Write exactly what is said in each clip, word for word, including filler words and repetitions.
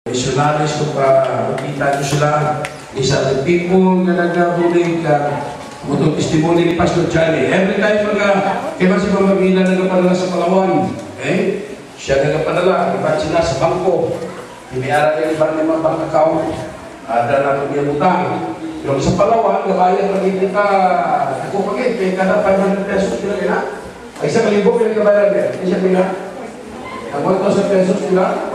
Missionaries ko pa, makita nyo sila, isa ng people na nagkabulig ka, mutong testimony ni Pastor Johnny. Every time mga, kaya ba si Pamagila nagkapadala sa Palawan, eh, siya nagkapadala, iba siya sa bangko, iniara niya iba ng mga bank account, ada na ito niya utang. Pero sa Palawan, kabayan pag-ibig ka, ako pag-ibig, may kada five hundred pesos nila kaya, ay isang libo pinagkabayan niya, hindi siya pinag, ang one thousand pesos nila,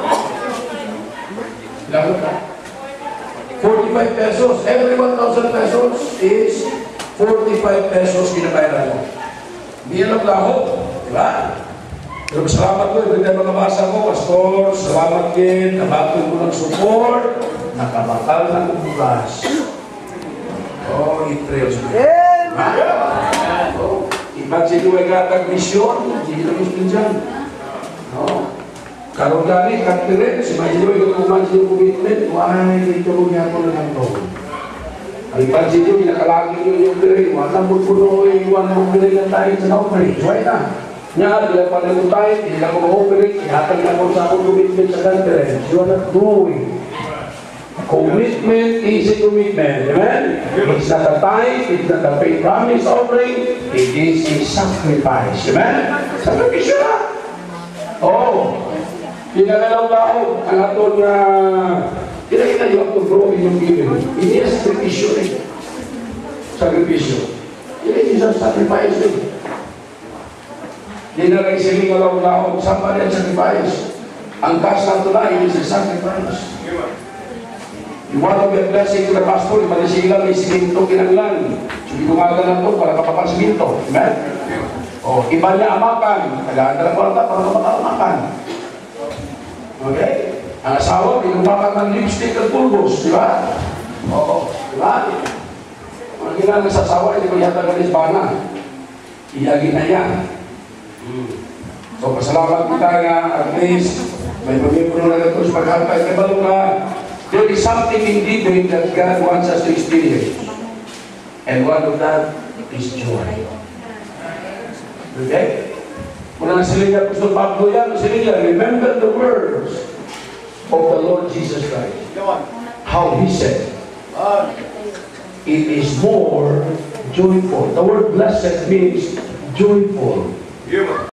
forty-five pesos. Every one thousand pesos is forty-five pesos kinabayaran mo. Hindi yan ang laho. Diba? Pero salamat ko. Every time makabasa ko, Pastor, salamat din. Nabatong ko ng support. Nakabakal ng bukas. Oh, it trails me. Yeah! Oh, imagine mo ay katag mission. Hindi na gusto dyan. Oh. Kalau dari kaktirin, semacam itu kumajin komitmen, wah ini turunnya aku dengan kau. Alipan situ tidak kalagi itu yang beri, wah nampun puno iwan mau beri yang tadi senau beri, wah nya dia pada kutai, tidak mau beri, akan kamu satu komitmen sedang beri, jualan dui. Komitmen is a commitment, amen? It's not a tithe, it's not a pay promise offering, it is a sacrifice, amen? Sacrifice lah. Oh. Pinagalang tao, ang aton na kinakita yung ato bro in yung giving. Ini yung sakripisyo eh. Sakripisyo. Ini yung sacrifice eh. Hindi na kayo siling alam tao, sama rin sacrifice. Ang gas na ito na, ini is sacrifice. You want to be a blessing to the pastor, iba na sila may siminto kinanglan. Sabi kumaga na ito para kapapang siminto. Amen? O, iba niya amakan. Kailangan na lang para para makamakan. Okay? Ang asawa, pinumakan ng lipstick at pulbos, di ba? Oo, di ba? Ang ginang sa asawa, hindi ko yata galis bana. Iyagi na yan. Hmm. So, pasalamat kita nga, at least, may pamipro na ito sa pagkakay. Kabalo ka, there is something in giving that God wants us to experience. And one of that is joy. Okay? Kung ang silinya Apostol Pablo yan, silinya, remember the words of the Lord Jesus Christ. How He said, it is more joyful. The word blessed means joyful.